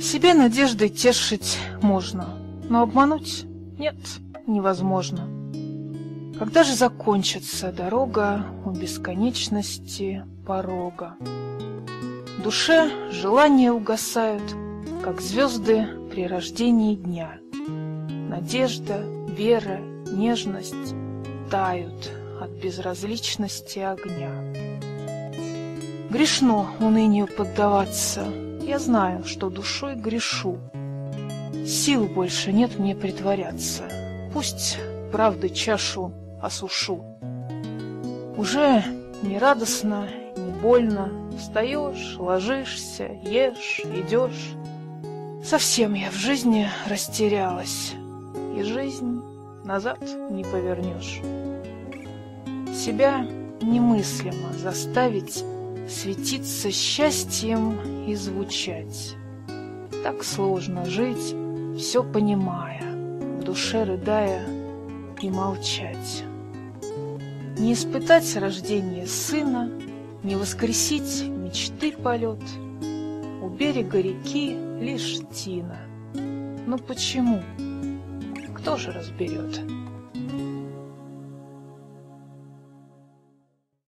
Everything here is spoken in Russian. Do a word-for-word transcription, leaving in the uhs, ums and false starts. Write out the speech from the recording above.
Себя надеждой тешить можно, но обмануть нет, невозможно. Когда же закончится дорога у бесконечности порога? В душе желания угасают, как звезды при рождении дня. Надежда, вера, нежность тают от безразличности огня. Грешно унынию поддаваться, я знаю, что душой грешу. Сил больше нет мне притворяться, пусть правды чашу осушу. Уже не радостно, не больно, встаешь, ложишься, ешь, идешь. Совсем я в жизни растерялась, и жизнь назад не повернешь. Себя немыслимо заставить светиться счастьем и звучать. Так сложно жить, все понимая, в душе рыдая и молчать. Не испытать рождение сына, не воскресить мечты полет. У берега реки лишь тина. Но почему? Кто же разберет?